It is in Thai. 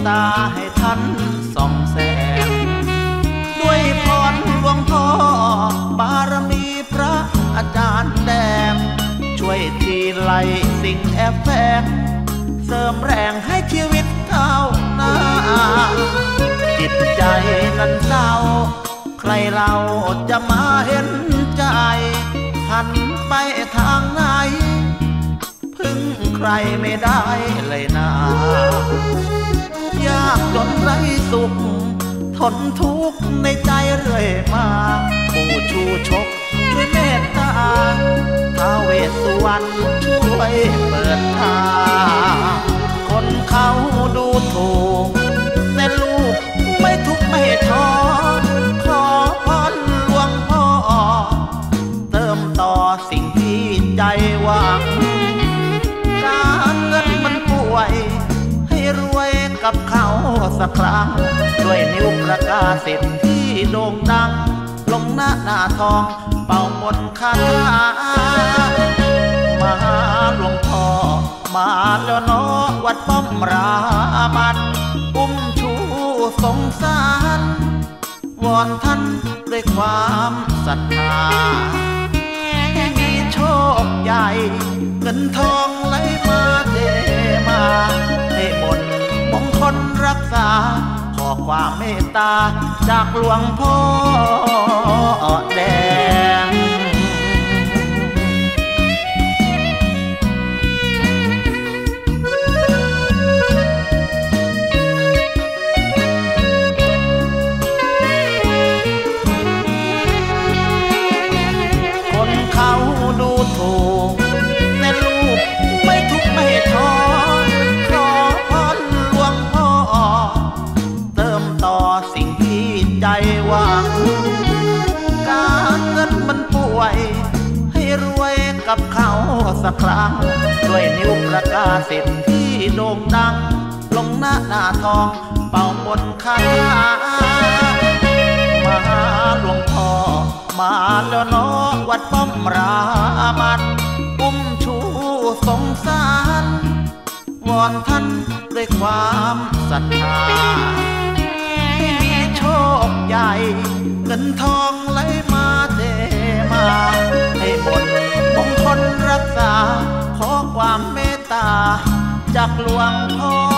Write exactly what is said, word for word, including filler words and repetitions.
ตาให้ท่านส่องแสงด้วยพรหลวงพ่อบารมีพระอาจารย์แดงช่วยทีไล่สิ่งแอบแฝงเสริมแรงให้ชีวิตก้าวหน้าจิตใจนั้นเศร้าใครเราจะมาเห็นใจหันไปทางไหนพึ่งใครไม่ได้เลยนะยากจนไร้สุขทนทุกข์ในใจเรื่อยมาผู้ชูชกช่วยเมตตาท้าวเวสสุวรรณช่วยเปิดทางคนเขาดูถูกแต่ลูกไม่ทุกข์ไม่ท้อขอพรหลวงพ่อเติมต่อสิ่งที่ใจหวังการเงินมันป่วยให้รวยกับเขาสักครั้งด้วยนิ้วประกาศสิทธิ์ที่โด่งดังลงหน้าหน้าทองเป่ามนต์คาถามาหลวงพ่อมาแล้วเนาะวัดป้อมรามันอุ้มชูสงสารวอนท่านด้วยความศรัทธาให้มีโชคใหญ่เงินทองไหลมาเทมาให้มนต์มงคลรักษาขอความเมตตาจากหลวงพ่อแดงคนเขาดูถูกแต่ลูกไม่ทุกข์ไม่ท้อขอพรหลวงพ่อเติมต่อสิ่งที่ใจหวังการเงินมันป่วยให้รวยกับเขาสักครั้งด้วยนิ้วประกาศสิทธิ์ที่โด่งดังลงหน้าหน้าทองเป่ามนต์คาถามาหลวงพ่อมาแล้วเนาะวัดป้อมรามันอุ้มชูสงสารวอนท่านด้วยความศรัทธาให้มีโชคใหญ่เงินทองไหลมาเทมาให้มนต์มงคลรักษาขอความเมตตาจากหลวงพ่อ